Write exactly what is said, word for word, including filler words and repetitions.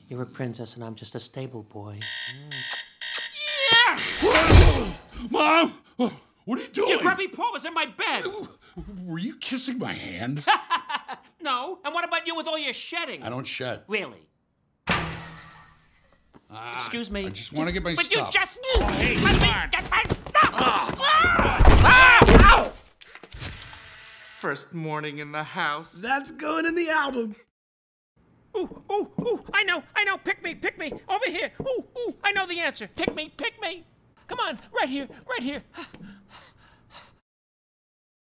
You're a princess and I'm just a stable boy. Yeah! Mom! What are you doing? Your grubby paw was in my bed. Were you kissing my hand? No. And what about you with all your shedding? I don't shed. Really? Ah, Excuse me. I just want to get my but stuff. But you just... Oh, hey, let come me on. get my stuff! Ah. Ah. Ow. First morning in the house. That's going in the album. Ooh, ooh, ooh, I know, I know, pick me, pick me, over here. Ooh, ooh, I know the answer. Pick me, pick me. Come on, right here, right here.